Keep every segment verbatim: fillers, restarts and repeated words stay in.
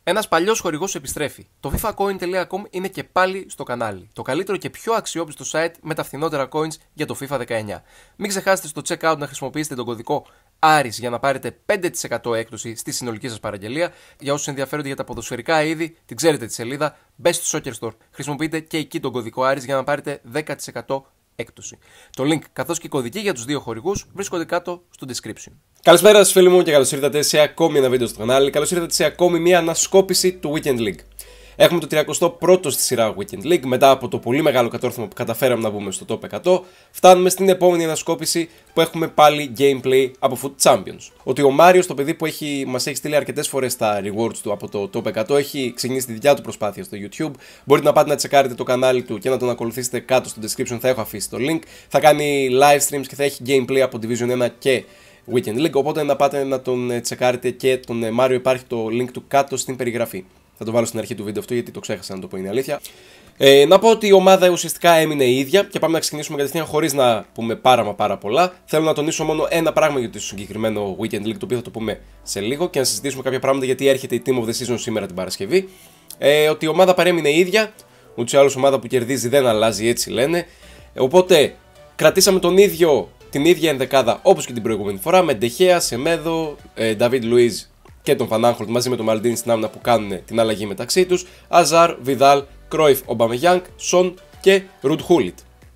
Ένας παλιός χορηγός επιστρέφει. Το fifacoin τελεία com είναι και πάλι στο κανάλι. Το καλύτερο και πιο αξιόπιστο site με τα φθηνότερα coins για το FIFA δεκαεννιά. Μην ξεχάσετε στο checkout να χρησιμοποιήσετε τον κωδικό Άρης για να πάρετε πέντε τοις εκατό έκπτωση στη συνολική σας παραγγελία. Για όσους ενδιαφέρονται για τα ποδοσφαιρικά είδη, την ξέρετε τη σελίδα. Μπες στο Soccer Store. Χρησιμοποιείτε και εκεί τον κωδικό Άρης για να πάρετε δέκα τοις εκατό έκπτωση. Το link καθώς και η κωδική για τους δύο χορηγούς βρίσκονται κάτω στο description. Καλησπέρα σας φίλοι μου και καλώς ήρθατε σε ακόμη ένα βίντεο στο κανάλι. Καλώς ήρθατε σε ακόμη μια ανασκόπηση του Weekend League. Έχουμε το τριακοστό πρώτο στη σειρά Weekend League. Μετά από το πολύ μεγάλο κατόρθωμα που καταφέραμε να μπούμε στο top εκατό, φτάνουμε στην επόμενη ανασκόπηση που έχουμε πάλι gameplay από Foot Champions. Ότι ο Μάριος, το παιδί που έχει, μας έχει στείλει αρκετές φορές τα rewards του από το top εκατό, έχει ξεκινήσει τη δικιά του προσπάθεια στο YouTube. Μπορείτε να πάτε να τσεκάρετε το κανάλι του και να τον ακολουθήσετε κάτω στο description. Θα έχω αφήσει το link. Θα κάνει live streams και θα έχει gameplay από Division ένα και Weekend League. Οπότε να πάτε να τον τσεκάρετε και τον Μάριο. Υπάρχει το link του κάτω στην περιγραφή. Θα το βάλω στην αρχή του βίντεο αυτό γιατί το ξέχασα να το πω, είναι αλήθεια. Ε, να πω ότι η ομάδα ουσιαστικά έμεινε η ίδια και πάμε να ξεκινήσουμε κατευθείαν χωρίς να πούμε πάρα μα πάρα πολλά. Θέλω να τονίσω μόνο ένα πράγμα για το συγκεκριμένο Weekend League, το οποίο θα το πούμε σε λίγο και να συζητήσουμε κάποια πράγματα γιατί έρχεται η Team of the Season σήμερα την Παρασκευή. Ε, ότι η ομάδα παρέμεινε η ίδια, ούτως ή άλλως ομάδα που κερδίζει δεν αλλάζει, έτσι λένε. Οπότε κρατήσαμε τον ίδιο, την ίδια ενδεκάδα όπως και την προηγούμενη φορά με Ντεχέα, Σεμέδο, ε, Νταβίδ Λουίζ και τον Φανάνχολτ μαζί με τον Μαλντίνη στην άμυνα που κάνουν την αλλαγή μεταξύ τους. Αζάρ, Βιδάλ, Κρόιφ, Ομπαμεγιάνγκ, Σον και Ρουντ Χούλιτ.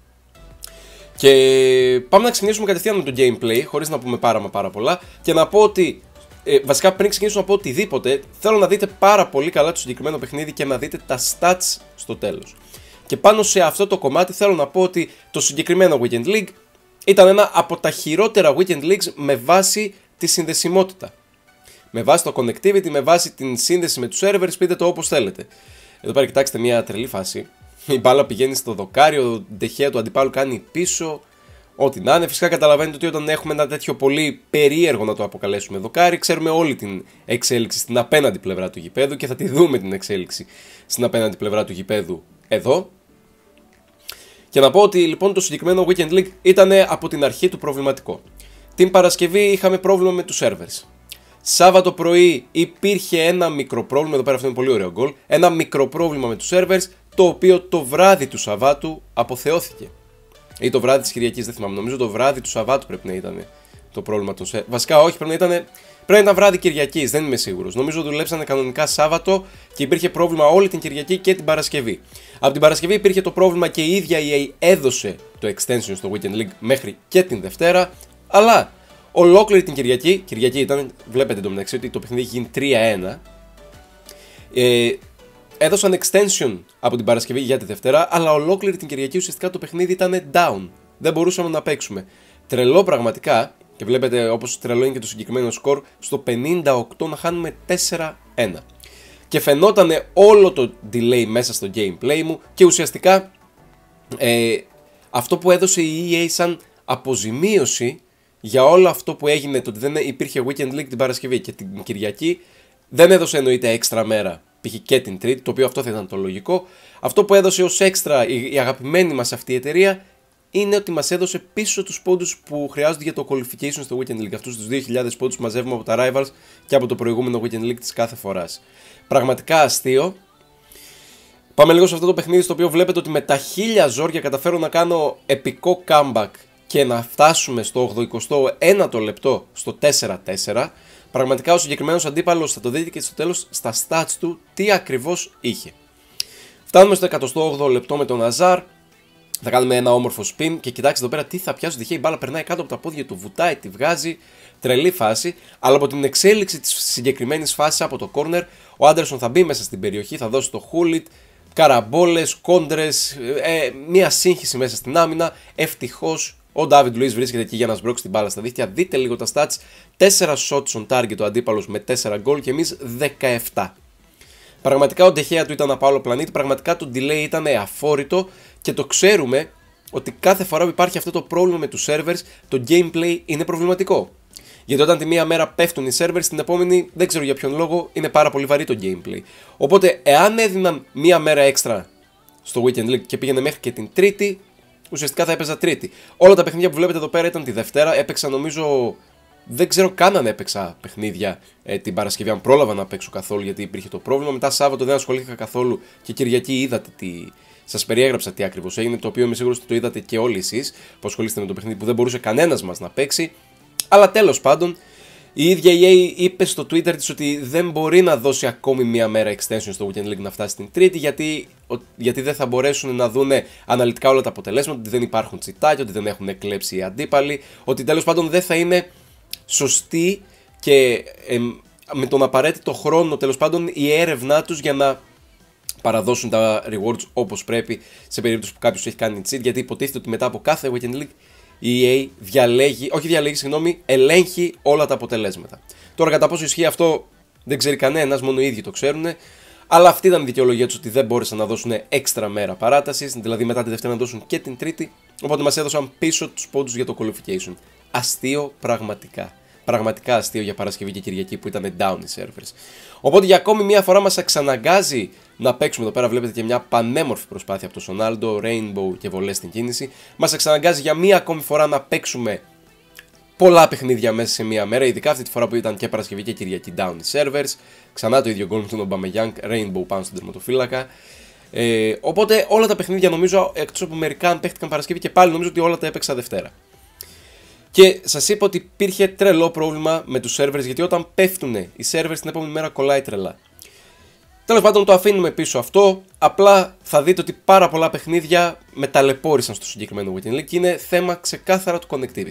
Και πάμε να ξεκινήσουμε κατευθείαν με το gameplay, χωρίς να πούμε πάρα μα πάρα πολλά. Και να πω ότι, ε, βασικά πριν ξεκινήσω να πω οτιδήποτε, θέλω να δείτε πάρα πολύ καλά το συγκεκριμένο παιχνίδι και να δείτε τα stats στο τέλος. Και πάνω σε αυτό το κομμάτι θέλω να πω ότι το συγκεκριμένο Weekend League ήταν ένα από τα χειρότερα Weekend Leagues με βάση τη συνδεσιμότητα. Με βάση το connectivity, με βάση την σύνδεση με τους servers, πείτε το όπως θέλετε. Εδώ πέρα κοιτάξτε μια τρελή φάση. Η μπάλα πηγαίνει στο δοκάρι, ο Ντεχέα του αντιπάλου κάνει πίσω. Ό,τι να είναι. Φυσικά καταλαβαίνετε ότι όταν έχουμε ένα τέτοιο πολύ περίεργο να το αποκαλέσουμε δοκάρι, ξέρουμε όλη την εξέλιξη στην απέναντι πλευρά του γηπέδου και θα τη δούμε την εξέλιξη στην απέναντι πλευρά του γηπέδου εδώ. Και να πω ότι λοιπόν το συγκεκριμένο Weekend League ήταν από την αρχή του προβληματικό. Την Παρασκευή είχαμε πρόβλημα με τους servers. Σάββατο πρωί υπήρχε ένα μικρό πρόβλημα, εδώ πέρα αυτό είναι πολύ ωραίο γκολ, ένα μικρό πρόβλημα με τους servers, το οποίο το βράδυ του Σαββάτου αποθεώθηκε. Ή το βράδυ της Κυριακής, δεν θυμάμαι, νομίζω το βράδυ του Σαββάτου πρέπει να ήταν το πρόβλημα των servers. Βασικά όχι, πρέπει να ήταν, πρέπει να ήταν βράδυ Κυριακής, δεν είμαι σίγουρος. Νομίζω δουλέψανε κανονικά Σάββατο και υπήρχε πρόβλημα όλη την Κυριακή και την Παρασκευή. Από την Παρασκευή υπήρχε το πρόβλημα και η ίδια η ι έι έδωσε το extension στο Weekend League μέχρι και την Δευτέρα, αλλά ολόκληρη την Κυριακή, Κυριακή ήταν, βλέπετε το μεταξύ ότι το παιχνίδι έχει γίνει τρία ένα. Ε, έδωσαν extension από την Παρασκευή για τη Δευτέρα, αλλά ολόκληρη την Κυριακή ουσιαστικά το παιχνίδι ήταν down. Δεν μπορούσαμε να παίξουμε. Τρελό πραγματικά, και βλέπετε όπως τρελό είναι και το συγκεκριμένο σκορ, στο πενήντα οκτώ να χάνουμε τέσσερα ένα. Και φαινόταν όλο το delay μέσα στο gameplay μου και ουσιαστικά ε, αυτό που έδωσε η ι έι σαν αποζημίωση για όλο αυτό που έγινε, το ότι δεν υπήρχε Weekend League την Παρασκευή και την Κυριακή, δεν έδωσε εννοείται έξτρα μέρα, π.χ. και την Τρίτη, το οποίο αυτό θα ήταν το λογικό. Αυτό που έδωσε ως έξτρα η, η αγαπημένη μας αυτή η εταιρεία είναι ότι μας έδωσε πίσω τους πόντους που χρειάζονται για το qualification στο Weekend League. Αυτούς τους δύο χιλιάδες πόντους που μαζεύουμε από τα Rivals και από το προηγούμενο Weekend League της κάθε φοράς. Πραγματικά αστείο. Πάμε λίγο σε αυτό το παιχνίδι στο οποίο βλέπετε ότι με τα χίλια ζόρια καταφέρω να κάνω επικό comeback και να φτάσουμε στο ογδοηκοστό ένατο λεπτό στο τέσσερα τέσσερα. Πραγματικά ο συγκεκριμένος αντίπαλος, θα το δείτε και στο τέλος στα stats του τι ακριβώς είχε. Φτάνουμε στο εκατοστό όγδοο λεπτό με τον Αζάρ. Θα κάνουμε ένα όμορφο spin και κοιτάξτε εδώ πέρα τι θα πιάσω. Τυχαία η μπάλα περνάει κάτω από τα πόδια του, βουτάει, τη βγάζει. Τρελή φάση. Αλλά από την εξέλιξη της συγκεκριμένης φάσης από το corner, ο Άντερσον θα μπει μέσα στην περιοχή, θα δώσει το Χούλιτ. Καραμπόλες, κόντρες, ε, μια σύγχυση μέσα στην άμυνα. Ευτυχώς ο Ντάβιντ Λουίζ βρίσκεται εκεί για να σμπρώξει την μπάλα στα δίχτυα. Δείτε λίγο τα stats. τέσσερα shots on target ο αντίπαλος με τέσσερα γκολ και εμείς δεκαεπτά. Πραγματικά ο Ντεχέα του ήταν από άλλο πλανήτη. Πραγματικά το delay ήταν αφόρητο και το ξέρουμε ότι κάθε φορά που υπάρχει αυτό το πρόβλημα με τους servers, το gameplay είναι προβληματικό. Γιατί όταν τη μία μέρα πέφτουν οι servers, την επόμενη δεν ξέρω για ποιον λόγο είναι πάρα πολύ βαρύ το gameplay. Οπότε, εάν έδιναν μία μέρα έξτρα στο Weekend League και πήγαινε μέχρι και την Τρίτη, ουσιαστικά θα έπαιζα Τρίτη. Όλα τα παιχνίδια που βλέπετε εδώ πέρα ήταν τη Δευτέρα. Έπαιξα νομίζω δεν ξέρω καν αν έπαιξα παιχνίδια ε, την Παρασκευή, αν πρόλαβα να παίξω καθόλου γιατί υπήρχε το πρόβλημα. Μετά Σάββατο δεν ασχολήθηκα καθόλου και Κυριακή είδατε τι. Σας περιέγραψα τι ακριβώς έγινε, το οποίο είμαι σίγουρος ότι το είδατε και όλοι εσείς που ασχολείστε με το παιχνίδι που δεν μπορούσε κανένας μας να παίξει. Αλλά τέλος πάντων, η ίδια η ι έι είπε στο Twitter της ότι δεν μπορεί να δώσει ακόμη μία μέρα extension στο Weekend League να φτάσει στην Τρίτη, γιατί, γιατί δεν θα μπορέσουν να δουν αναλυτικά όλα τα αποτελέσματα, ότι δεν υπάρχουν τσιτάκια, ότι δεν έχουν κλέψει οι αντίπαλοι, ότι τέλος πάντων δεν θα είναι σωστή και ε, με τον απαραίτητο χρόνο τέλος πάντων η έρευνά τους για να παραδώσουν τα rewards όπως πρέπει σε περίπτωση που κάποιος έχει κάνει cheat, γιατί υποτίθεται ότι μετά από κάθε Weekend League η ι έι διαλέγει, όχι διαλέγει, συγγνώμη, ελέγχει όλα τα αποτελέσματα. Τώρα κατά πόσο ισχύει αυτό δεν ξέρει κανένας, μόνο οι ίδιοι το ξέρουν, αλλά αυτή ήταν η δικαιολογία τους ότι δεν μπόρεσαν να δώσουν έξτρα μέρα παράτασης, δηλαδή μετά τη Δευτέρα να δώσουν και την Τρίτη, οπότε μας έδωσαν πίσω τους πόντους για το qualification. Αστείο πραγματικά. Πραγματικά αστείο για Παρασκευή και Κυριακή που ήταν down οι servers. Οπότε για ακόμη μια φορά μας εξαναγκάζει να παίξουμε. Εδώ πέρα βλέπετε και μια πανέμορφη προσπάθεια από τον Σονάλντο, Rainbow και βολές στην κίνηση. Μας εξαναγκάζει για μια ακόμη φορά να παίξουμε πολλά παιχνίδια μέσα σε μια μέρα. Ειδικά αυτή τη φορά που ήταν και Παρασκευή και Κυριακή down οι servers. Ξανά το ίδιο γκολ με τον Aubameyang, Rainbow πάνω στον τερματοφύλακα. Ε, οπότε όλα τα παιχνίδια νομίζω, εκτός από μερικά αν παίχτηκαν Παρασκευή και πάλι νομίζω ότι όλα τα έπαιξα Δευτέρα. Και σας είπα ότι υπήρχε τρελό πρόβλημα με τους servers, γιατί όταν πέφτουν οι servers την επόμενη μέρα κολλάει τρελά. Τέλος πάντων το αφήνουμε πίσω αυτό, απλά θα δείτε ότι πάρα πολλά παιχνίδια με ταλαιπώρησαν στο συγκεκριμένο Weekend League και είναι θέμα ξεκάθαρα του connectivity.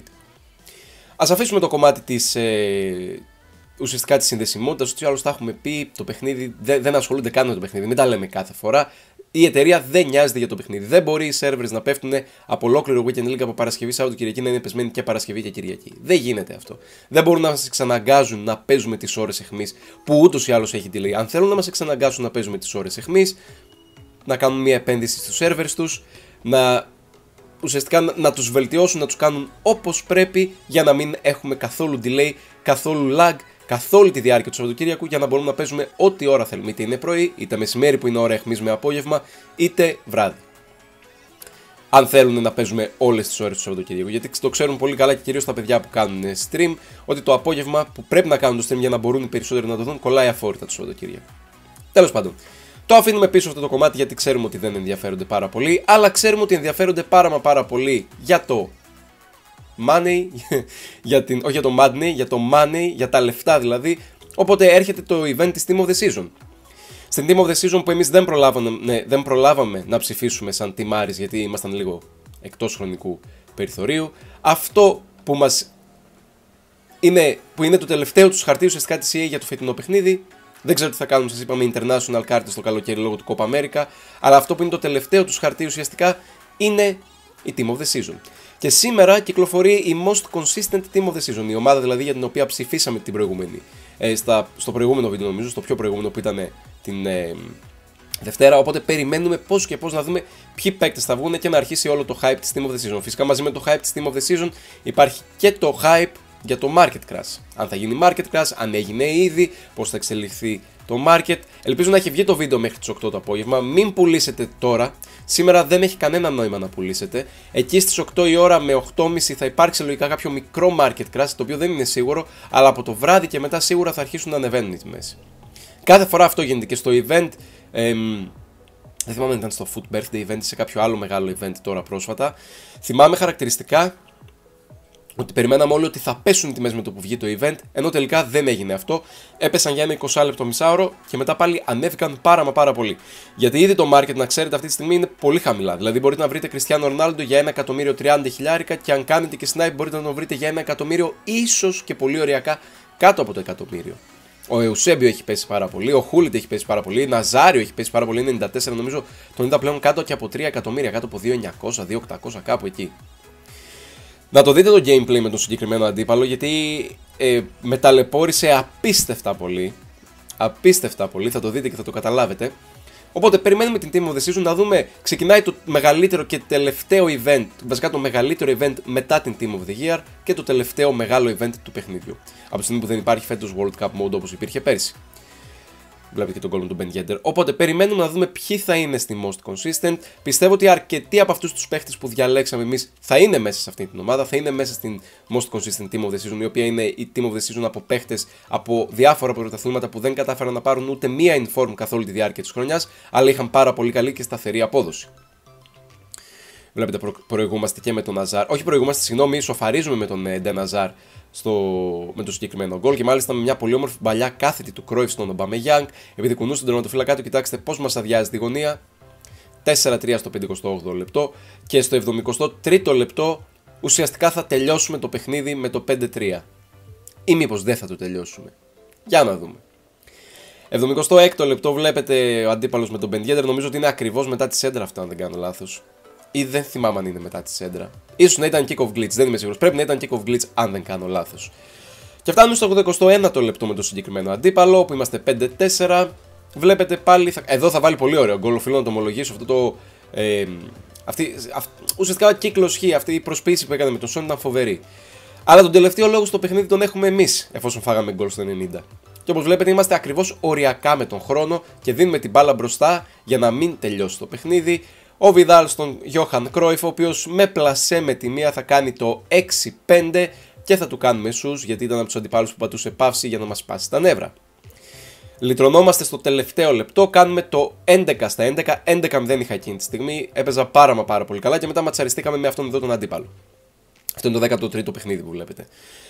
Ας αφήσουμε το κομμάτι της, ε, ουσιαστικά της συνδεσιμότητας, ότι άλλως τα έχουμε πει, το παιχνίδι δεν, δεν ασχολούνται καν με το παιχνίδι, μην τα λέμε κάθε φορά. Η εταιρεία δεν νοιάζεται για το παιχνίδι. Δεν μπορεί οι servers να πέφτουν από ολόκληρο Weekend League από Παρασκευή, Σάββατο, Κυριακή να είναι πεσμένοι και Παρασκευή και Κυριακή. Δεν γίνεται αυτό. Δεν μπορούν να μας εξαναγκάζουν να παίζουμε τις ώρες εχμής που ούτως ή άλλως έχει delay. Αν θέλουν να μας εξαναγκάσουν να παίζουμε τις ώρες εχμής, να κάνουν μια επένδυση στους servers τους, να ουσιαστικά να τους βελτιώσουν, να τους κάνουν όπως πρέπει για να μην έχουμε καθόλου delay, καθόλου lag. Καθ' όλη τη διάρκεια του Σαββατοκύριακου για να μπορούμε να παίζουμε ό,τι ώρα θέλουμε. Είτε είναι πρωί, είτε μεσημέρι που είναι ώρα εχμής με απόγευμα, είτε βράδυ. Αν θέλουν να παίζουμε όλες τις ώρες του Σαββατοκύριακου. Γιατί το ξέρουν πολύ καλά και κυρίως τα παιδιά που κάνουν stream, ότι το απόγευμα που πρέπει να κάνουν το stream για να μπορούν οι περισσότεροι να το δουν, κολλάει αφόρητα το Σαββατοκύριακο. Τέλος πάντων. Το αφήνουμε πίσω αυτό το κομμάτι γιατί ξέρουμε ότι δεν ενδιαφέρονται πάρα πολύ, αλλά ξέρουμε ότι ενδιαφέρονται πάρα μα πάρα πολύ για το money, για την, όχι για το money, για το money, για τα λεφτά δηλαδή. Οπότε έρχεται το event της Team of the Season. Στην Team of the Season που εμείς δεν προλάβαμε, ναι, δεν προλάβαμε να ψηφίσουμε σαν Team Aris γιατί ήμασταν λίγο εκτός χρονικού περιθωρίου. Αυτό που μας είναι, που είναι το τελευταίο τους χαρτί ουσιαστικά της ι έι για το φετινό παιχνίδι. Δεν ξέρω τι θα κάνουν, σας είπαμε international κάρτες το καλοκαίρι λόγω του Copa America. Αλλά αυτό που είναι το τελευταίο τους χαρτί ουσιαστικά είναι η Team of the Season. Και σήμερα κυκλοφορεί η Most Consistent Team of the Season, η ομάδα δηλαδή για την οποία ψηφίσαμε την προηγούμενη, ε, στα, στο προηγούμενο βίντεο νομίζω, στο πιο προηγούμενο που ήταν την ε, Δευτέρα. Οπότε περιμένουμε πώς και πώς να δούμε ποιοι παίκτες θα βγουν και να αρχίσει όλο το hype της Team of the Season. Φυσικά μαζί με το hype της Team of the Season υπάρχει και το hype για το market crash. Αν θα γίνει market crash, αν έγινε ήδη, πώς θα εξελιχθεί το market. Ελπίζω να έχει βγει το βίντεο μέχρι τις οκτώ το απόγευμα. Μην πουλήσετε τώρα. Σήμερα δεν έχει κανένα νόημα να πουλήσετε. Εκεί στις οκτώ η ώρα με οκτώ και μισή θα υπάρξει λογικά κάποιο μικρό market crash, το οποίο δεν είναι σίγουρο, αλλά από το βράδυ και μετά σίγουρα θα αρχίσουν να ανεβαίνουν οι τιμές. Κάθε φορά αυτό γίνεται και στο event. Εμ, δεν θυμάμαι αν ήταν στο Food Birthday event ή σε κάποιο άλλο μεγάλο event τώρα πρόσφατα. Θυμάμαι χαρακτηριστικά ότι περιμέναμε όλοι ότι θα πέσουν οι τιμές με το που βγει το event, ενώ τελικά δεν έγινε αυτό. Έπεσαν για ένα είκοσι λεπτό, μισάωρο και μετά πάλι ανέβηκαν πάρα μα πάρα πολύ. Γιατί ήδη το market, να ξέρετε, αυτή τη στιγμή είναι πολύ χαμηλά. Δηλαδή μπορείτε να βρείτε Κριστιάνο Ρονάλντο για ένα εκατομμύριο τριάντα χιλιάρικα και αν κάνετε και snipe μπορείτε να τον βρείτε για ένα εκατομμύριο, ίσως και πολύ ωριακά κάτω από το εκατομμύριο. Ο Εουσέμπιο έχει πέσει πάρα πολύ, ο Χούλιτ έχει πέσει πάρα πολύ, Ναζάριο έχει πέσει πάρα πολύ, ενενήντα τέσσερα νομίζω, τον είδα πλέον κάτω και από τρία εκατομμύρια, κάτω από δύο χιλιάδες εννιακόσια, δύο χιλιάδες οκτακόσια, κάπου εκεί. Να το δείτε το gameplay με τον συγκεκριμένο αντίπαλο γιατί ε, με ταλαιπώρησε απίστευτα πολύ. Απίστευτα πολύ, θα το δείτε και θα το καταλάβετε. Οπότε περιμένουμε την Team of the Season να δούμε. Ξεκινάει το μεγαλύτερο και τελευταίο event, βασικά το μεγαλύτερο event μετά την Team of the Year και το τελευταίο μεγάλο event του παιχνίδιου. Από τη στιγμή που δεν υπάρχει φέτος World Cup Mode όπως υπήρχε πέρσι. Βλέπετε και τον goal του Ben Yedder. Οπότε περιμένουμε να δούμε ποιοι θα είναι στη most consistent. Πιστεύω ότι αρκετοί από αυτούς τους παίχτες που διαλέξαμε εμείς θα είναι μέσα σε αυτή την ομάδα, θα είναι μέσα στην most consistent team of the season, η οποία είναι η team of the season από παίχτες από διάφορα πρωταθλήματα που δεν κατάφεραν να πάρουν ούτε μία inform καθ' όλη τη διάρκεια της χρονιάς, αλλά είχαν πάρα πολύ καλή και σταθερή απόδοση. Βλέπετε, προ, προηγούμαστε και με τον Αζάρ. Όχι, προηγούμαστε, συγγνώμη, σοφαρίζουμε με τον Ντε Αζάρ με το συγκεκριμένο γκολ και μάλιστα με μια πολύ όμορφη παλιά κάθετη του Κρόιφ στον Ομπαμεγιάνγκ. Επειδή κουνούσε τον τερματοφύλακά του, κοιτάξτε πώς μας αδειάζει τη γωνία. τέσσερα τρία στο πενηκοστό όγδοο λεπτό και στο εβδομηκοστό τρίτο λεπτό ουσιαστικά θα τελειώσουμε το παιχνίδι με το πέντε τρία. Ή μήπως δεν θα το τελειώσουμε. Για να δούμε. εβδομηκοστό έκτο λεπτό βλέπετε ο αντίπαλος με τον Ben Yedder. Νομίζω ότι είναι ακριβώς μετά τη σέντρα αυτό, αν δεν κάνω λάθος. Ή δεν θυμάμαι αν είναι μετά τη σέντρα. Ίσως να ήταν kick-off glitch, δεν είμαι σίγουρος. Πρέπει να ήταν kick-off glitch, αν δεν κάνω λάθος. Και φτάνουμε στο ογδοηκοστό ένατο λεπτό με το συγκεκριμένο αντίπαλο, που είμαστε πέντε τέσσερα. Βλέπετε πάλι. Θα... Εδώ θα βάλει πολύ ωραίο γκολ. Οφείλω να το ομολογήσω. Αυτό το. Ε, αυτή, αυ... Ουσιαστικά κύκλος Χ, αυτή η προσποίηση που έκανε με τον Σον ήταν φοβερή. Αλλά τον τελευταίο λόγο στο παιχνίδι τον έχουμε εμείς, εφόσον φάγαμε γκολ στο ενενήντα. Και όπως βλέπετε, είμαστε ακριβώς οριακά με τον χρόνο και δίνουμε την μπάλα μπροστά για να μην τελειώσει το παιχνίδι. Ο Βιδάλ στον Γιώχαν Κρόιφ, ο οποίος με πλασέ με τη μία θα κάνει το έξι πέντε και θα του κάνουμε σους, γιατί ήταν από τους αντιπάλους που πατούσε παύση για να μας σπάσει τα νεύρα. Λυτρωνόμαστε στο τελευταίο λεπτό, κάνουμε το έντεκα στα έντεκα, έντεκα μηδέν είχα εκείνη τη στιγμή, έπαιζα πάρα μα πάρα πολύ καλά και μετά ματσαριστήκαμε με αυτόν εδώ τον αντίπαλο. Αυτό είναι το δέκατο τρίτο παιχνίδι που βλέπετε.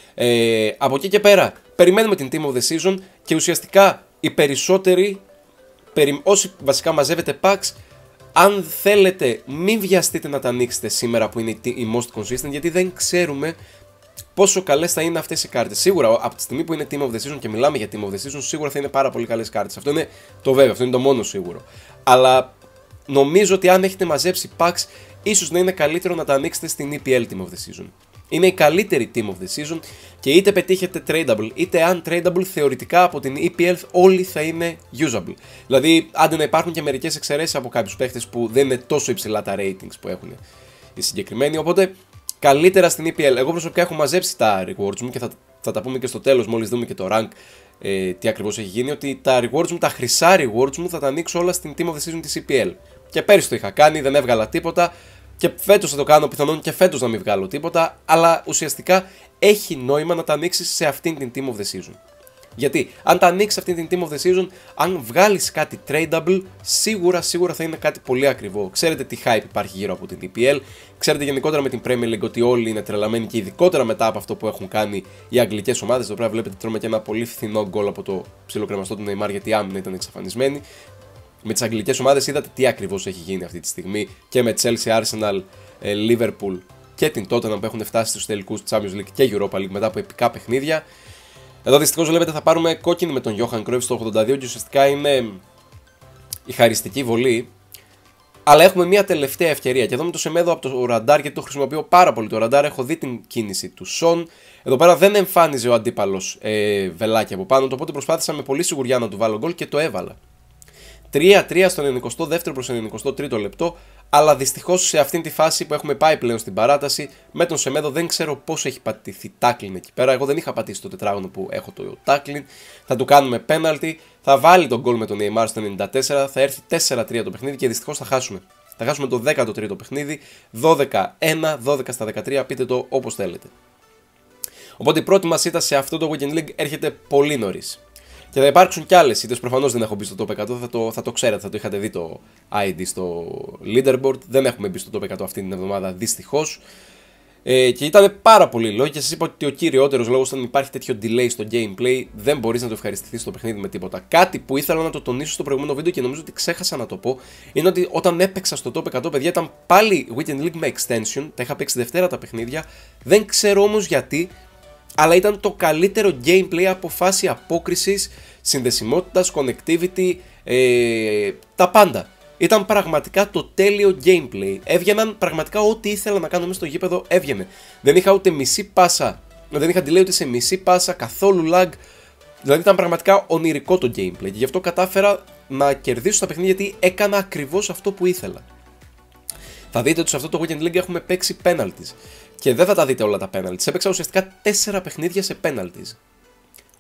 Ε, από εκεί και πέρα, περιμένουμε την Team of the Season και ουσιαστικά οι περισσότεροι, περι, όσοι βασικά μαζεύετε packs, αν θέλετε, μην βιαστείτε να τα ανοίξετε σήμερα που είναι η most consistent, γιατί δεν ξέρουμε πόσο καλές θα είναι αυτές οι κάρτες. Σίγουρα από τη στιγμή που είναι Team of the Season και μιλάμε για Team of the Season, σίγουρα θα είναι πάρα πολύ καλές κάρτες. Αυτό είναι το βέβαιο, αυτό είναι το μόνο σίγουρο. Αλλά νομίζω ότι αν έχετε μαζέψει packs, ίσως να είναι καλύτερο να τα ανοίξετε στην ι πι ελ Team of the Season. Είναι η καλύτερη Team of the Season και είτε πετύχετε tradable είτε untradable, θεωρητικά από την ι πι ελ όλοι θα είναι usable. Δηλαδή, άντε να υπάρχουν και μερικές εξαιρέσεις από κάποιους παίχτες που δεν είναι τόσο υψηλά τα ratings που έχουν οι συγκεκριμένοι. Οπότε, καλύτερα στην ι πι ελ. Εγώ προσωπικά έχω μαζέψει τα rewards μου και θα, θα τα πούμε και στο τέλος, μόλις δούμε και το rank, ε, τι ακριβώς έχει γίνει. Ότι τα rewards μου, τα χρυσά rewards μου, θα τα ανοίξω όλα στην Team of the Season της ι πι ελ. Και πέρυσι το είχα κάνει, δεν έβγαλα τίποτα. Και φέτος θα το κάνω, πιθανόν και φέτος να μην βγάλω τίποτα, αλλά ουσιαστικά έχει νόημα να τα ανοίξεις σε αυτήν την Team of the Season. Γιατί αν τα ανοίξεις αυτήν την Team of the Season, αν βγάλεις κάτι tradable, σίγουρα σίγουρα θα είναι κάτι πολύ ακριβό. Ξέρετε τι hype υπάρχει γύρω από την ι πι ελ, ξέρετε γενικότερα με την Premier League ότι όλοι είναι τρελαμένοι και ειδικότερα μετά από αυτό που έχουν κάνει οι αγγλικές ομάδες. Εδώ πέρα βλέπετε τρώμε και ένα πολύ φθηνό γκολ από το ψιλοκρεμαστό του Neymar, γιατί η άμυνα ήταν εξαφανισμένη. Με τις αγγλικές ομάδες είδατε τι ακριβώς έχει γίνει αυτή τη στιγμή και με Chelsea, Arsenal, Liverpool και την Tottenham που έχουν φτάσει στους τελικούς Champions League και Europa League μετά από επικά παιχνίδια. Εδώ δυστυχώς βλέπετε θα πάρουμε κόκκινη με τον Johan Cruyff στο ογδόντα δύο και ουσιαστικά είναι η χαριστική βολή. Αλλά έχουμε μια τελευταία ευκαιρία και εδώ με το Σεμέδο από το ραντάρ, γιατί το χρησιμοποιώ πάρα πολύ το ραντάρ, έχω δει την κίνηση του Σον. Εδώ πέρα δεν εμφάνιζε ο αντίπαλος ε, βελάκι από πάνω, οπότε προσπάθησα με πολύ σιγουριά να του βάλω γκολ και το έβαλα. τρία τρία στο ενενηκοστό δεύτερο προς ενενηκοστό τρίτο λεπτό, αλλά δυστυχώς σε αυτήν τη φάση που έχουμε πάει πλέον στην παράταση, με τον Σεμέδο δεν ξέρω πώς έχει πατηθεί τάκλιν εκεί πέρα. Εγώ δεν είχα πατήσει το τετράγωνο που έχω το τάκλιν. Θα του κάνουμε πέναλτι, θα βάλει τον γκολ με τον Neymar στο ενενήντα τέσσερα, θα έρθει τέσσερα τρία το παιχνίδι και δυστυχώς θα χάσουμε. Θα χάσουμε το δέκατο τρίτο παιχνίδι, δώδεκα ένα, δώδεκα στα δεκατρία, πείτε το όπως θέλετε. Οπότε η πρώτη μας ήττα σε αυτό το Weekend League έρχεται πολύ νωρίς. Και θα υπάρξουν κι άλλες ήττες, προφανώς δεν έχω μπει στο top εκατό, θα το, θα το ξέρετε, θα το είχατε δει το άι ντι στο leaderboard. Δεν έχουμε μπει στο top εκατό αυτή την εβδομάδα δυστυχώς. Ε, και ήταν πάρα πολύ λόγοι και σας είπα ότι ο κυριότερος λόγος όταν υπάρχει τέτοιο delay στο gameplay δεν μπορείς να το ευχαριστηθείς στο παιχνίδι με τίποτα. Κάτι που ήθελα να το τονίσω στο προηγούμενο βίντεο και νομίζω ότι ξέχασα να το πω είναι ότι όταν έπαιξα στο top εκατό, παιδιά, ήταν πάλι Weekend League με extension, τα είχα παίξει Δευτέρα τα παιχνίδια, δεν ξέρω όμως γιατί. Αλλά ήταν το καλύτερο gameplay από φάση απόκρισης, συνδεσιμότητας, connectivity, ε, τα πάντα. Ήταν πραγματικά το τέλειο gameplay. Έβγαιναν πραγματικά ό,τι ήθελα να κάνω μέσα στο γήπεδο, έβγαινε. Δεν είχα ούτε μισή πάσα, δεν είχα delay ούτε σε μισή πάσα, καθόλου lag. Δηλαδή ήταν πραγματικά ονειρικό το gameplay και γι' αυτό κατάφερα να κερδίσω τα παιχνίδια, γιατί έκανα ακριβώς αυτό που ήθελα. Θα δείτε ότι σε αυτό το Weekend League έχουμε παίξει penalties. Και δεν θα τα δείτε όλα τα penalties. Έπαιξα ουσιαστικά τέσσερα παιχνίδια σε penalties.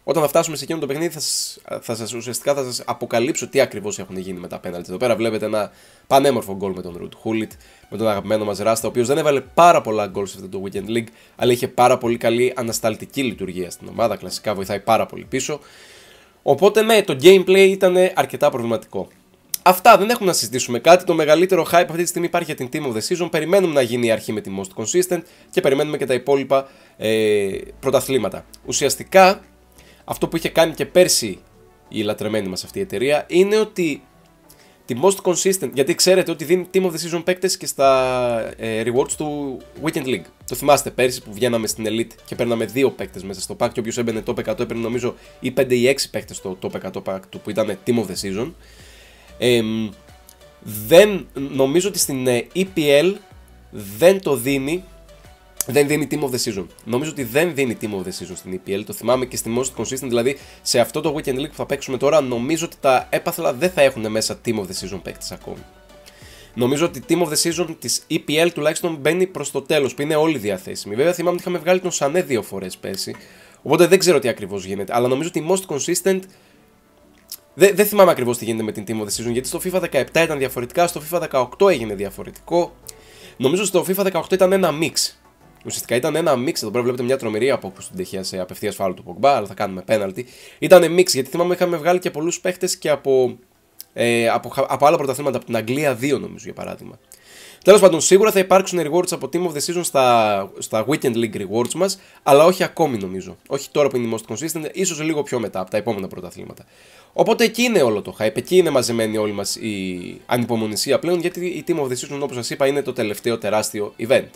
Όταν θα φτάσουμε σε εκείνο το παιχνίδι, θα σας, θα σας, ουσιαστικά θα σας αποκαλύψω τι ακριβώς έχουν γίνει με τα πέναλτι. Εδώ πέρα βλέπετε ένα πανέμορφο γκολ με τον Ρουτ Χούλιτ, με τον αγαπημένο μας Ράστα, ο οποίος δεν έβαλε πάρα πολλά γκολ σε αυτό το Weekend League, αλλά είχε πάρα πολύ καλή ανασταλτική λειτουργία στην ομάδα. Κλασικά βοηθάει πάρα πολύ πίσω. Οπότε ναι, το gameplay ήταν αρκετά προβληματικό. Αυτά, δεν έχουμε να συζητήσουμε κάτι. Το μεγαλύτερο hype αυτή τη στιγμή υπάρχει για την Team of the Season. Περιμένουμε να γίνει η αρχή με τη Most Consistent και περιμένουμε και τα υπόλοιπα ε, πρωταθλήματα. Ουσιαστικά, αυτό που είχε κάνει και πέρσι η λατρεμένη μας αυτή η εταιρεία είναι ότι τη Most Consistent, γιατί ξέρετε ότι δίνει Team of the Season παίκτες και στα ε, rewards του Weekend League. Το θυμάστε πέρσι που βγαίναμε στην Elite και παίρναμε δύο παίκτες μέσα στο pack και όποιος έμπαινε top εκατό έπαιρνε νομίζω ή πέντε ή έξι παίκτες στο top εκατό pack του που ήταν Team of the Season. Ε, δεν, νομίζω ότι στην ε, ι πι ελ δεν το δίνει. Δεν δίνει Team of the Season. Νομίζω ότι δεν δίνει Team of the Season στην ι πι ελ. Το θυμάμαι και στη Most Consistent. Δηλαδή σε αυτό το Weekend League που θα παίξουμε τώρα, νομίζω ότι τα έπαθλα δεν θα έχουν μέσα Team of the Season παίκτες ακόμη. Νομίζω ότι Team of the Season της ι πι ελ τουλάχιστον μπαίνει προς το τέλος, που είναι όλοι διαθέσιμοι. Βέβαια θυμάμαι ότι είχαμε βγάλει τον Σανέ δύο φορές πέρσι. Οπότε δεν ξέρω τι ακριβώς γίνεται. Αλλά νομίζω ότι η Most Consistent. Δεν, δεν θυμάμαι ακριβώς τι γίνεται με την Team of the Season, γιατί στο FIFA δεκαεπτά ήταν διαφορετικά, στο FIFA δεκαοκτώ έγινε διαφορετικό. Νομίζω ότι στο FIFA δεκαοκτώ ήταν ένα mix. Ουσιαστικά ήταν ένα mix. Εδώ πέρα βλέπετε μια τρομερή απόκρουση του Ντεχεία σε απευθείας φάουλ του Pogba, αλλά θα κάνουμε πέναλτι. Ήταν mix, γιατί θυμάμαι είχαμε βγάλει και πολλούς παίχτες και από, ε, από, από άλλα πρωταθλήματα, από την Αγγλία δύο νομίζω για παράδειγμα. Τέλος πάντων, σίγουρα θα υπάρξουν rewards από Team of the Season στα, στα Weekend League rewards μας, αλλά όχι ακόμη νομίζω. Όχι τώρα που είναι η Most Consistent, ίσως λίγο πιο μετά από τα επόμενα πρωταθλήματα. Οπότε εκεί είναι όλο το hype, εκεί είναι μαζεμένη όλη μας η ανυπομονησία πλέον, γιατί η Team of the Season, όπως σας είπα, είναι το τελευταίο τεράστιο event.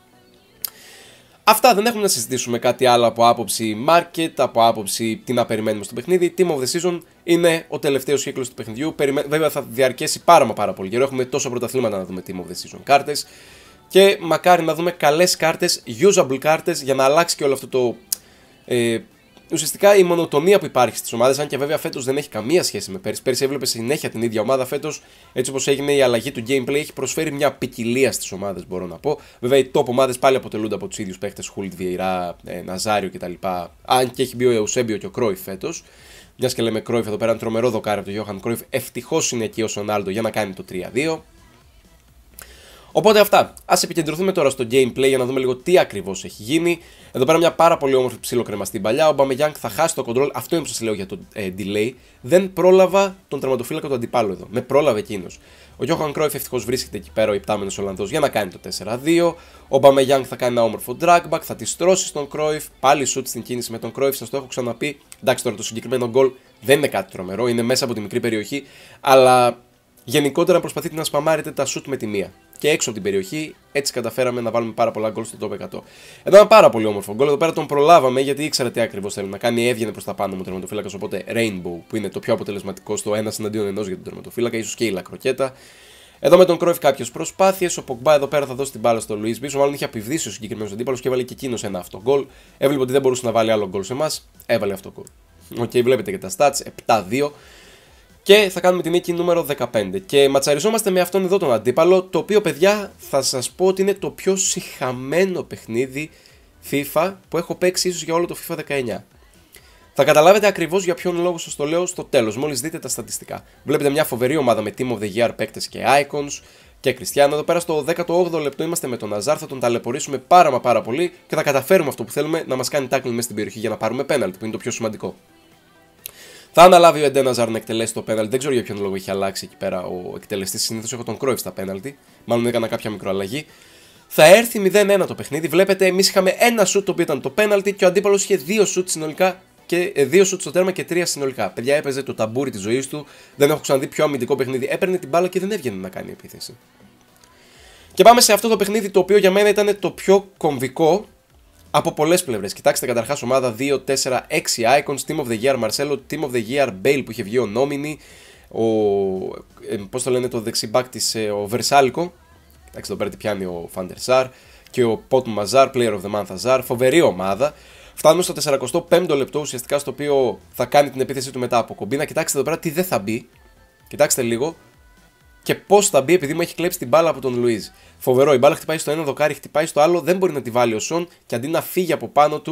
Αυτά, δεν έχουμε να συζητήσουμε κάτι άλλο από άποψη market, από άποψη τι να περιμένουμε στο παιχνίδι. Η Team of the Season είναι ο τελευταίος κύκλος του παιχνιδιού. Περιμέ... Βέβαια θα διαρκέσει πάρα μα πάρα πολύ καιρό. Έχουμε τόσο πρωταθλήματα να δούμε Team of the Season κάρτες. Και μακάρι να δούμε καλές κάρτες, usable κάρτες, για να αλλάξει και όλο αυτό το. Ε, ουσιαστικά η μονοτονία που υπάρχει στις ομάδες, αν και βέβαια φέτος δεν έχει καμία σχέση με πέρσι. Πέρσι έβλεπε συνέχεια την ίδια ομάδα. Φέτος, έτσι όπως έγινε η αλλαγή του gameplay, έχει προσφέρει μια ποικιλία στις ομάδες, μπορώ να πω. Βέβαια, οι top ομάδες πάλι αποτελούνται από τους ίδιους παίχτες, Χούλτ, Βιεϊρά, ε, Ναζάριο κτλ. Αν και έχει μπει ο Εουσέμπιο και ο Κρόιφ φέτος. Μια και λέμε Κρόιφ εδώ πέρα, ένα τρομερό δοκάρι από τον Γιώχαν Κρόιφ. Ευτυχώς είναι εκεί ο Ρονάλντο για να κάνει το τρία δύο. Οπότε αυτά. Ας επικεντρωθούμε τώρα στο gameplay για να δούμε λίγο τι ακριβώς έχει γίνει. Εδώ πέρα μια πάρα πολύ όμορφη ψιλοκρεμαστή παλιά. Ο Μπαμεγιάνγκ θα χάσει το control. Αυτό είναι που σας λέω για το ε, delay. Δεν πρόλαβα τον τερματοφύλακα του αντιπάλου εδώ. Με πρόλαβε εκείνος. Ο Γιώχαν Κρόιφ ευτυχώς βρίσκεται εκεί πέρα, ο υπτάμενος Ολλανδός, για να κάνει το τέσσερα δύο. Ο Μπαμεγιάνγκ θα κάνει ένα όμορφο dragback, θα τη στρώσει στον Κρόιφ. Πάλι shoot στην κίνηση με τον Κρόιφ. Σας το έχω ξαναπεί. Εντάξει, τώρα το συγκεκριμένο γκολ δεν είναι κάτι τρομερό. Είναι μέσα από τη μικρή περιοχή. Αλλά γενικότερα προσπαθείτε να σπαμάρετε τα shoot με τη μία. Και έξω από την περιοχή, έτσι καταφέραμε να βάλουμε πάρα πολλά γκολ στο top εκατό. Εδώ ένα πάρα πολύ όμορφο γκολ. Εδώ πέρα τον προλάβαμε γιατί ήξερα τι ακριβώς θέλει να κάνει. Έβγαινε προς τα πάνω μου ο τερματοφύλακας. Οπότε Rainbow, που είναι το πιο αποτελεσματικό στο ένα εναντίον ενός για τον τερματοφύλακα, ίσως και η λακροκέτα. Εδώ με τον Κρόιφ κάποιες προσπάθειες. Ο Pogba εδώ πέρα θα δώσει την μπάλα στο Λουίς Μπίσο. Μάλλον είχε απειβδίσει ο συγκεκριμένος αντίπαλος και έβαλε και εκείνος ένα αυτό γκολ. Έβλεπε ότι δεν μπορούσε να βάλει άλλο γκολ σε εμάς. Έβαλε αυτό γκολ. Οκ, okay, βλέπετε και τα stats. επτά δύο. Και θα κάνουμε την νίκη νούμερο δεκαπέντε. Και ματσαριζόμαστε με αυτόν εδώ τον αντίπαλο, το οποίο, παιδιά, θα σας πω ότι είναι το πιο σιχαμένο παιχνίδι FIFA που έχω παίξει ίσως για όλο το FIFA δεκαεννιά. Θα καταλάβετε ακριβώς για ποιον λόγο σας το λέω στο τέλος, μόλις δείτε τα στατιστικά. Βλέπετε μια φοβερή ομάδα με Team of the Year παίκτες και icons και Κριστιάνο. Εδώ πέρα στο δέκατο όγδοο λεπτό είμαστε με τον Ναζάρ, θα τον ταλαιπωρήσουμε πάρα μα πάρα πολύ και θα καταφέρουμε αυτό που θέλουμε, να μας κάνει tackle μέσα στην περιοχή για να πάρουμε πέναλτι, που είναι το πιο σημαντικό. Θα αναλάβει ο Εντέν Ναζάρ να εκτελέσει το πέναλτι. Δεν ξέρω για ποιον λόγο έχει αλλάξει εκεί πέρα ο εκτελεστής. Συνήθως έχω τον Κρόιφ στα πέναλτι. Μάλλον έκανα κάποια μικροαλλαγή. Θα έρθει μηδέν ένα το παιχνίδι. Βλέπετε, εμείς είχαμε ένα σουτ το οποίο ήταν το πέναλτι και ο αντίπαλος είχε δύο σουτ συνολικά. Και ε, δύο σουτ στο τέρμα και τρία συνολικά. Παιδιά, έπαιζε το ταμπούρι της ζωής του. Δεν έχω ξαναδεί πιο αμυντικό παιχνίδι. Έπαιρνε την μπάλα και δεν έβγαινε να κάνει επίθεση. Και πάμε σε αυτό το παιχνίδι το οποίο για μένα ήταν το πιο κομβικό. Από πολλές πλευρές. Κοιτάξτε καταρχάς ομάδα δύο, τέσσερα, έξι icons. Team of the Year Marcelo, Team of the Year Bale που είχε βγει ο Νόμινι. Ο. Ε, πώς το λένε το δεξιμπάκ της, ε, ο Βερσάλικο. Εντάξει, εδώ πέρα τι πιάνει ο Φάντερ Σάρ. Και ο Πότμ Μαζάρ, Player of the Month Αζάρ. Φοβερή ομάδα. Φτάνουμε στο σαράντα πέμπτο λεπτό ουσιαστικά στο οποίο θα κάνει την επίθεση του μετά από κομπίνα. Κοιτάξτε εδώ πέρα τι δεν θα μπει. Κοιτάξτε λίγο. Και πώς θα μπει επειδή μου έχει κλέψει την μπάλα από τον Λουίζ. Φοβερό, η μπάλα χτυπάει στο ένα δοκάρι, χτυπάει στο άλλο, δεν μπορεί να τη βάλει ο Σον και αντί να φύγει από πάνω του,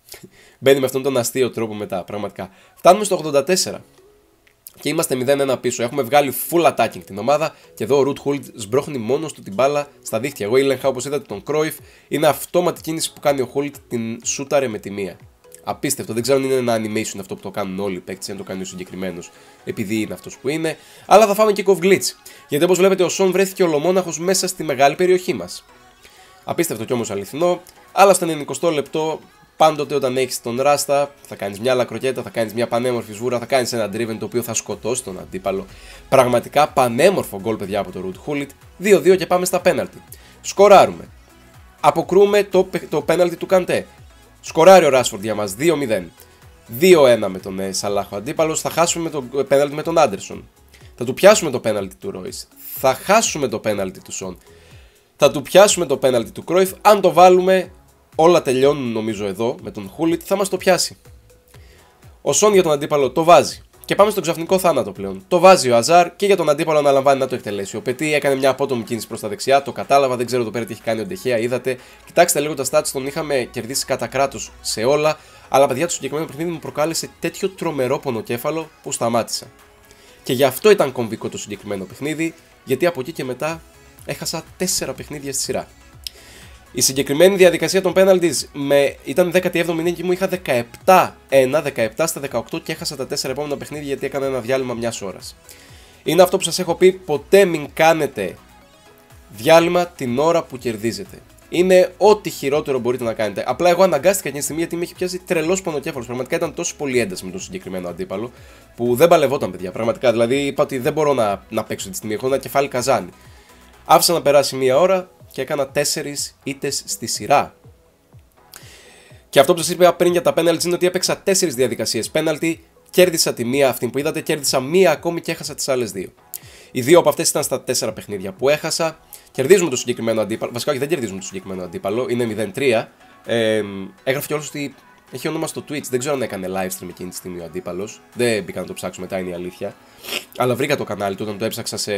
Μπαίνει με αυτόν τον αστείο τρόπο μετά, πραγματικά. Φτάνουμε στο ογδόντα τέσσερα. Και είμαστε μηδέν ένα πίσω. Έχουμε βγάλει full attacking την ομάδα. Και εδώ ο Ruud Gullit σμπρώχνει μόνος του την μπάλα στα δίχτυα. Εγώ έλεγχα, όπως είδατε, τον Cruyff. Είναι αυτόματη κίνηση που κάνει ο Gullit, την σούταρε με τη μία. Απίστευτο. Δεν ξέρω αν είναι ένα animation αυτό που το κάνουν όλοι οι παίκτες, αν το κάνει ο συγκεκριμένος, επειδή είναι αυτός που είναι. Αλλά θα φάμε και κοφγκλίτς. Γιατί όπως βλέπετε, ο Son βρέθηκε ολομόναχος μέσα στη μεγάλη περιοχή μας. Απίστευτο κι όμως αληθινό. Αλλά στο ενενηκοστό λεπτό. Πάντοτε όταν έχεις τον Ράστα, θα κάνεις μια λακροκέτα, θα κάνεις μια πανέμορφη σβούρα, θα κάνεις ένα driven το οποίο θα σκοτώσει τον αντίπαλο. Πραγματικά πανέμορφο γκολ, παιδιά, από το Ruud Gullit. δύο δύο και πάμε στα πέναλτι. Σκοράρουμε. Αποκρούμε το, το πέναλτι του Καντέ. Σκοράρει ο Rashford για μας δύο μηδέν. δύο ένα με τον Σαλάχ ο αντίπαλος. Θα χάσουμε το πέναλτι με τον Άντερσον. Θα του πιάσουμε το πέναλτι του Royce. Θα χάσουμε το πέναλτι του Son. Θα του πιάσουμε το πέναλτι του Cruyff. Αν το βάλουμε. Όλα τελειώνουν νομίζω εδώ με τον Gullit, θα μας το πιάσει. Ο Son για τον αντίπαλο το βάζει. Και πάμε στον ξαφνικό θάνατο πλέον. Το βάζει ο Αζάρ και για τον αντίπαλο αναλαμβάνει να το εκτελέσει. Ο Πετί έκανε μια απότομη κίνηση προς τα δεξιά, το κατάλαβα, δεν ξέρω εδώ πέρα τι έχει κάνει ο Ντεχέα, είδατε. Κοιτάξτε λίγο τα stats, τον είχαμε κερδίσει κατά κράτος σε όλα. Αλλά παιδιά, το συγκεκριμένο παιχνίδι μου προκάλεσε τέτοιο τρομερό πονοκέφαλο που σταμάτησα. Και γι' αυτό ήταν κομβικό το συγκεκριμένο παιχνίδι, γιατί από εκεί και μετά έχασα τέσσερα παιχνίδια στη σειρά. Η συγκεκριμένη διαδικασία των penalties με... ήταν δέκατη έβδομη νίκη μου, είχα δεκαεπτά ένα, δεκαεπτά στα δεκαοκτώ και έχασα τα τέσσερα επόμενα παιχνίδια γιατί έκανα ένα διάλειμμα μιας ώρας. Είναι αυτό που σας έχω πει, ποτέ μην κάνετε διάλειμμα την ώρα που κερδίζετε. Είναι ό,τι χειρότερο μπορείτε να κάνετε. Απλά εγώ αναγκάστηκα εκείνη τη στιγμή γιατί με έχει πιάσει τρελός πονοκέφαλος. Πραγματικά ήταν τόσο πολύ ένταση με τον συγκεκριμένο αντίπαλο που δεν παλευόταν, παιδιά. Πραγματικά δηλαδή είπα ότι δεν μπορώ να, να παίξω τη στιγμή. Έχω ένα κεφάλι καζάνι. Άφησα να περάσει μία ώρα και έκανα τέσσερις ήττες στη σειρά. Και αυτό που σας είπα πριν για τα penalties είναι ότι έπαιξα τέσσερις διαδικασίες penalty. Κέρδισα τη μία αυτή που είδατε, κέρδισα μία ακόμη και έχασα τις άλλες δύο. Οι δύο από αυτές ήταν στα τέσσερα παιχνίδια που έχασα. Κερδίζουμε το συγκεκριμένο αντίπαλο. Βασικά, όχι, δεν κερδίζουμε το συγκεκριμένο αντίπαλο. Είναι μηδέν τρία. Ε, έγραφε κιόλας ότι έχει όνομα στο Twitch. Δεν ξέρω αν έκανε live stream εκείνη τη στιγμή ο αντίπαλος. Δεν μπήκα να το ψάξω μετά, είναι η αλήθεια. Αλλά βρήκα το κανάλι του όταν το έψαξα σε,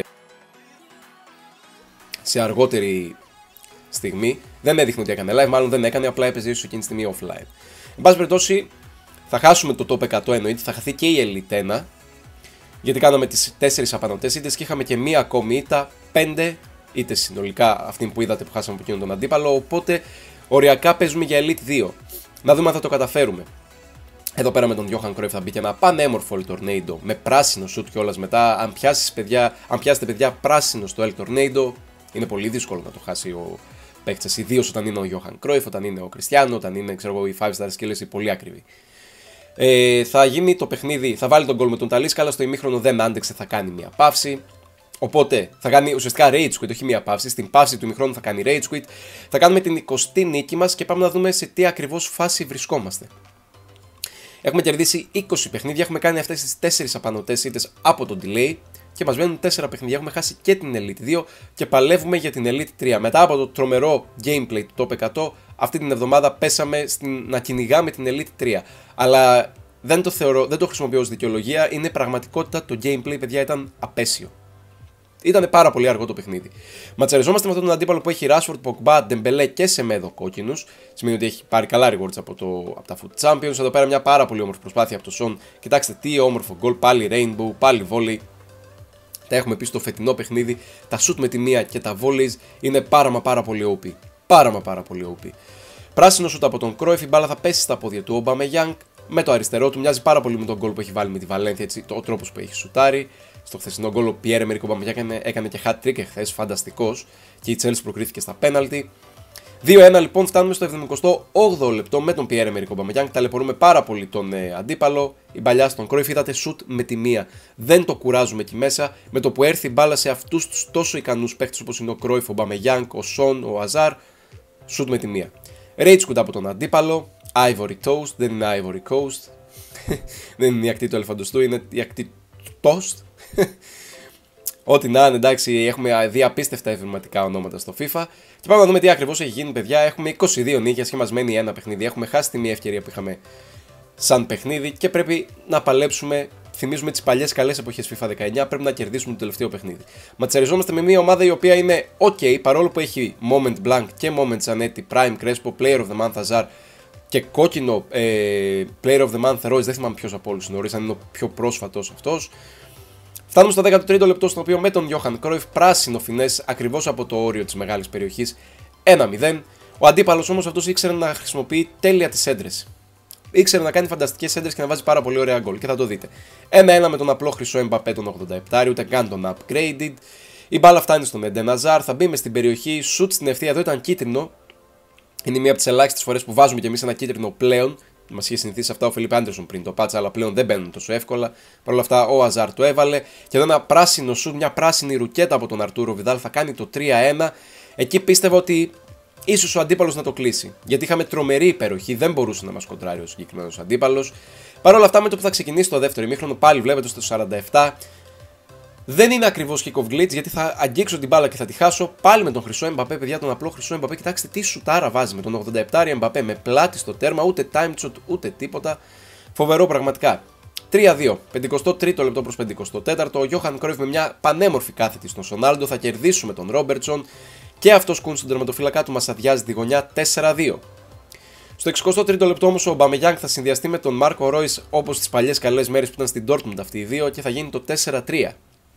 σε αργότερη στιγμή. Δεν έδειχνε ότι έκανε live, μάλλον δεν έκανε. Απλά έπαιζε ίσως εκείνη τη στιγμή offline. Εν πάση περιπτώσει, θα χάσουμε το top εκατό εννοείται. Θα χαθεί και η Elite ένα. Γιατί κάναμε τις τέσσερις απανωτές ήττες και είχαμε και μία ακόμη ήττα. πέντε ήττες συνολικά, αυτή που είδατε που χάσαμε από εκείνον τον αντίπαλο. Οπότε οριακά παίζουμε για Elite δύο. Να δούμε αν θα το καταφέρουμε. Εδώ πέρα με τον Johan Cruyff θα μπει και ένα πανέμορφο El Tornado με πράσινο shoot κιόλας μετά. Αν, πιάσεις, παιδιά, αν πιάσετε παιδιά πράσινο στο El Tornado, είναι πολύ δύσκολο να το χάσει ο παίκτης. Ιδίως όταν είναι ο Johan Cruyff, όταν είναι ο Cristiano, όταν είναι ξέρω εγώ, οι πέντε star skills, οι πολύ ακριβοί. Ε, θα γίνει το παιχνίδι, θα βάλει τον γκολ με τον Ταλίσκα, αλλά στο ημίχρονο δεν άντεξε, θα κάνει μια παύση. Οπότε θα κάνει ουσιαστικά rage quit, όχι μια παύση. Στην παύση του ημίχρονου θα κάνει rage quit. Θα κάνουμε την εικοστή νίκη μας και πάμε να δούμε σε τι ακριβώς φάση βρισκόμαστε. Έχουμε κερδίσει είκοσι παιχνίδια, έχουμε κάνει αυτές τις τέσσερις απανωτές ήττες από το delay και μας μένουν τέσσερα παιχνίδια. Έχουμε χάσει και την Elite δύο και παλεύουμε για την Elite τρία. Μετά από το τρομερό gameplay του Top εκατό, αυτή την εβδομάδα πέσαμε στην... να κυνηγάμε την Elite τρία. Αλλά δεν το, θεωρώ, δεν το χρησιμοποιώ ως δικαιολογία, είναι πραγματικότητα. Το gameplay, παιδιά, ήταν απέσιο. Ήταν πάρα πολύ αργό το παιχνίδι. Ματσαριζόμαστε με αυτόν τον αντίπαλο που έχει Rashford, Pogba, Dembélé και Semedo κόκκινους. Σημαίνει ότι έχει πάρει καλά rewards από, το, από τα Foot Champions. Εδώ πέρα μια πάρα πολύ όμορφη προσπάθεια από το Son. Κοιτάξτε τι όμορφο γκολ. Πάλι Rainbow, πάλι volley. Τα έχουμε πει στο φετινό παιχνίδι. Τα shoot με τη μία και τα volleys είναι πάρα μα πάρα πολύ ο πι. Πάρα μα πάρα πολύ ο πι. Πράσινο shoot από τον Cruyff. Η μπάλα θα πέσει στα πόδια του Aubameyang. Με το αριστερό του μοιάζει πάρα πολύ με τον γκολ που έχει βάλει με τη Valencia. Έτσι, ο τρόπος που έχει σουτάρει. Στο χθεσινό γκολ ο Pierre-Emerick Aubameyang έκανε, έκανε και hat-trick εχθές, φανταστικός. Και η Chelsea προκρίθηκε στα πέναλτι. δύο ένα λοιπόν, φτάνουμε στο εβδομηκοστό όγδοο λεπτό με τον Pierre-Emerick Aubameyang. Ταλαιπωρούμε πάρα πολύ τον ε, αντίπαλο. Η μπαλιά στον Cruyff, είδατε shoot με τη μία. Δεν το κουράζουμε εκεί μέσα. Με το που έρθει η μπάλα σε αυτούς τους τόσο ικανούς παίκτες όπως είναι ο Cruyff, ο Aubameyang, ο Son, ο Hazard, shoot με τη μία. Rage quit από τον αντίπαλο. Ivory Toast, δεν είναι Ivory Coast. Δεν είναι η ακτή του ελεφαντοστού, είναι η ακτή του Toast. Ό,τι να είναι, εντάξει, έχουμε δει απίστευτα ευρηματικά ονόματα στο FIFA. Και πάμε να δούμε τι ακριβώς έχει γίνει, παιδιά. Έχουμε είκοσι δύο νίκες και μας μένει ένα παιχνίδι. Έχουμε χάσει τη μία ευκαιρία που είχαμε σαν παιχνίδι και πρέπει να παλέψουμε. Θυμίζουμε τις παλιές καλές εποχές FIFA δεκαεννιά. Πρέπει να κερδίσουμε το τελευταίο παιχνίδι. Ματσαριζόμαστε με μια ομάδα η οποία είναι ok, παρόλο που έχει Moment Blank και Moment Zanetti, Prime Crespo, Player of the Month Hazard. και κόκκινο ε, Player of the Month Royce, δεν θυμάμαι ποιος από όλους είναι ο Royce, αν είναι ο πιο πρόσφατος αυτός. Φτάνουμε στο δέκατο τρίτο λεπτό, στο οποίο με τον Johan Cruyff πράσινο φινές ακριβώς από το όριο της μεγάλης περιοχής ένα μηδέν. Ο αντίπαλος όμως αυτός ήξερε να χρησιμοποιεί τέλεια τις έντρες. Ήξερε να κάνει φανταστικές έντρες και να βάζει πάρα πολύ ωραία γκολ και θα το δείτε. ένα ένα με τον απλό χρυσό Mbappé τον ογδόντα επτά, ούτε καν τον upgraded. Η μπάλα φτάνει στον Eden Hazard, θα μπει μες στην περιοχή, σουτ στην ευθεία, εδώ ήταν κίτρινο. Είναι μία από τις ελάχιστες φορές που βάζουμε κι εμείς ένα κίτρινο πλέον. Μας είχε συνηθίσει αυτά ο Φιλίπ Άντερσον πριν το πάτσα, αλλά πλέον δεν μπαίνουν τόσο εύκολα. Παρ' όλα αυτά ο Hazard το έβαλε. Και εδώ ένα πράσινο σουτ, μια πράσινη ρουκέτα από τον Αρτούρο Βιδάλ θα κάνει το τρία ένα. Εκεί πίστευα ότι ίσως ο αντίπαλος να το κλείσει. Γιατί είχαμε τρομερή υπεροχή, δεν μπορούσε να μας κοντράρει ο συγκεκριμένος αντίπαλος. Παρ' όλα αυτά, με το που θα ξεκινήσει το δεύτερο ημίχρονο, πάλι βλέπετε στο σαράντα επτά. Δεν είναι ακριβώς kick off glitch, γιατί θα αγγίξω την μπάλα και θα τη χάσω. Πάλι με τον χρυσό Mbappé, παιδιά, τον απλό χρυσό Mbappé. Κοιτάξτε τι σουτάρα βάζει με τον ογδόντα επτά Mbappé με πλάτη στο τέρμα, ούτε time shot ούτε τίποτα. Φοβερό πραγματικά. τρία δύο, πενηκοστό τρίτο λεπτό προς πενηκοστό τέταρτο. Ο Johan Cruyff με μια πανέμορφη κάθετη στον Σονάλντο. Θα κερδίσουμε τον Ρόμπερτσον. Και αυτός κούν στον τερματοφύλακά του μας αδειάζει τη γωνιά τέσσερα δύο. Στο εξηκοστό τρίτο λεπτό όμως ο Αουμπαμεγιάνγκ θα συνδυαστεί με τον Μάρκο Ρόις όπως τις παλιές καλές μέρες που ήταν στην Dortmund αυτοί οι δύο και θα γίνει το τέσσερα τρία.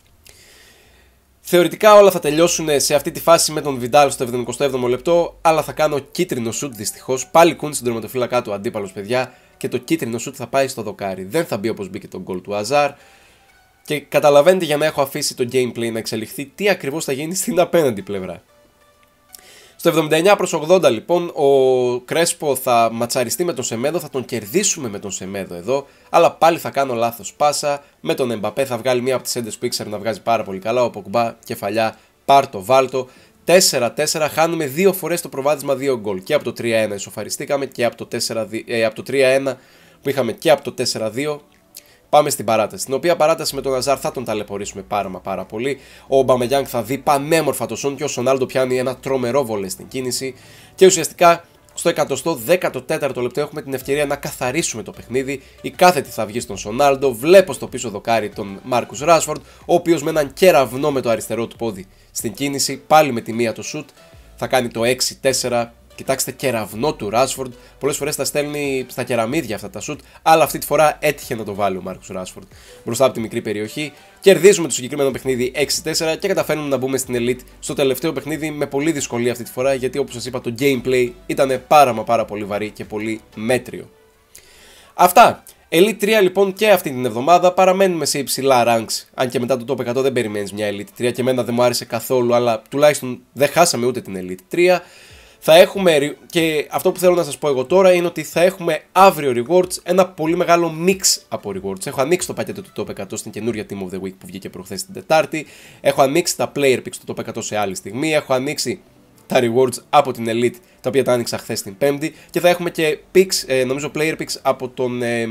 Θεωρητικά όλα θα τελειώσουν σε αυτή τη φάση με τον Βιντάλ στο εβδομηκοστό έβδομο λεπτό, αλλά θα κάνω κίτρινο σουτ δυστυχώς. Πάλι κούν στον τερματοφύλακά του αντίπαλος, παιδιά, και το κίτρινο σουτ θα πάει στο δοκάρι. Δεν θα μπει όπως μπήκε το γκολ του Αζάρ. Και καταλαβαίνετε, για να έχω αφήσει το gameplay να εξελιχθεί, τι ακριβώς θα γίνει στην απέναντι πλευρά. Στο εβδομήντα εννιά προς ογδόντα λοιπόν ο Κρέσπο θα ματσαριστεί με τον Σεμέδο, θα τον κερδίσουμε με τον Σεμέδο εδώ, αλλά πάλι θα κάνω λάθος πάσα. Με τον Εμπαπέ θα βγάλει μία από τις έντες που ήξερε να βγάζει πάρα πολύ καλά, ο Ποκμπά, κεφαλιά, πάρτο, βάλτο. τέσσερα τέσσερα, χάνουμε δύο φορές το προβάδισμα, δύο γκολ. Και από το τρία ένα ισοφαριστήκαμε και από το, τέσσερα, ε, από το τρία ένα που είχαμε και από το τέσσερα δύο. Πάμε στην παράταση. Στην οποία παράταση με τον Αζάρ θα τον ταλαιπωρήσουμε πάρα μα πάρα πολύ. Ο Αουμπαμεγιάνγκ θα δει πανέμορφα το σον και ο Σονάλντο πιάνει ένα τρομερό βολέ στην κίνηση. Και ουσιαστικά στο εκατοστό δέκατο τέταρτο λεπτό έχουμε την ευκαιρία να καθαρίσουμε το παιχνίδι. Η κάθετη θα βγει στον Σονάλντο. Βλέπω στο πίσω δοκάρι τον Μάρκους Ράσφορντ, ο οποίος με έναν κεραυνό με το αριστερό του πόδι στην κίνηση, πάλι με τη μία το σουτ, θα κάνει το έξι τέσσερα. Κοιτάξτε, κεραυνό του Ράσφορντ. Πολλές φορές τα στέλνει στα κεραμίδια αυτά τα σουτ, αλλά αυτή τη φορά έτυχε να το βάλει ο Μάρκους Ράσφορντ μπροστά από τη μικρή περιοχή. Κερδίζουμε το συγκεκριμένο παιχνίδι έξι τέσσερα και καταφέρνουμε να μπούμε στην Elite στο τελευταίο παιχνίδι με πολύ δυσκολία αυτή τη φορά, γιατί όπως σας είπα το gameplay ήταν πάρα μα πάρα πολύ βαρύ και πολύ μέτριο. Αυτά. Elite τρία λοιπόν και αυτή την εβδομάδα. Παραμένουμε σε υψηλά ranks. Αν και μετά το Top εκατό δεν περιμένεις μια Elite τρία και εμένα δεν μου άρεσε καθόλου, αλλά τουλάχιστον δεν χάσαμε ούτε την Elite τρία. Θα έχουμε, και αυτό που θέλω να σας πω εγώ τώρα είναι ότι θα έχουμε αύριο rewards, ένα πολύ μεγάλο mix από rewards. Έχω ανοίξει το πακέτο του Top εκατό στην καινούρια Team of the Week που βγήκε προχθές την Τετάρτη. Έχω ανοίξει τα player picks του Top εκατό σε άλλη στιγμή. Έχω ανοίξει τα rewards από την Elite, τα οποία τα άνοιξα χθες την Πέμπτη. Και θα έχουμε και picks, ε, νομίζω player picks από τον ε,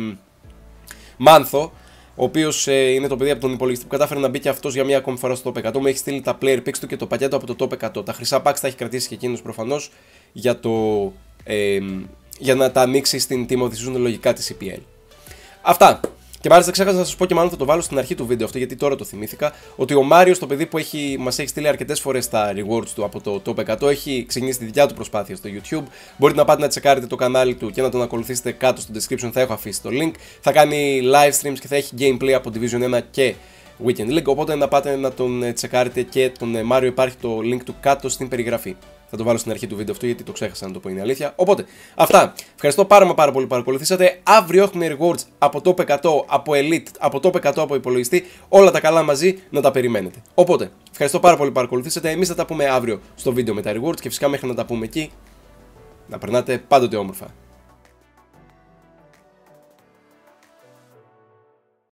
Μάνθο, ο οποίος ε, είναι το παιδί από τον υπολογιστή που κατάφερε να μπει και αυτός για μία ακόμη φορά στο Top εκατό. Μου έχει στείλει τα player picks του και το πακέτο από το Top εκατό. Τα χρυσά packs τα έχει κρατήσει και εκείνος προφανώς για, το, ε, για να τα ανοίξει στην Team of the Season λογικά της σι πι ελ. Αυτά. Και μάλιστα ξέχασα να σας πω, και μάλλον θα το βάλω στην αρχή του βίντεο αυτό, γιατί τώρα το θυμήθηκα, ότι ο Μάριος, το παιδί που έχει, μας έχει στείλει αρκετές φορές τα rewards του από το Top εκατό, έχει ξεκινήσει τη δικιά του προσπάθεια στο YouTube. Μπορείτε να πάτε να τσεκάρετε το κανάλι του και να τον ακολουθήσετε κάτω στο description, θα έχω αφήσει το link. Θα κάνει live streams και θα έχει gameplay από Division ένα και Weekend League, οπότε να πάτε να τον τσεκάρετε και τον Μάριο, υπάρχει το link του κάτω στην περιγραφή. Θα το βάλω στην αρχή του βίντεο αυτό, γιατί το ξέχασα να το πω, είναι αλήθεια. Οπότε, αυτά. Ευχαριστώ πάρα μα πάρα πολύ που παρακολουθήσατε. Αύριο έχουμε rewards από Top εκατό, από Elite, από Top εκατό από υπολογιστή. Όλα τα καλά μαζί, να τα περιμένετε. Οπότε, ευχαριστώ πάρα πολύ που παρακολουθήσατε. Εμείς θα τα πούμε αύριο στο βίντεο με τα rewards και φυσικά μέχρι να τα πούμε εκεί, να περνάτε πάντοτε όμορφα.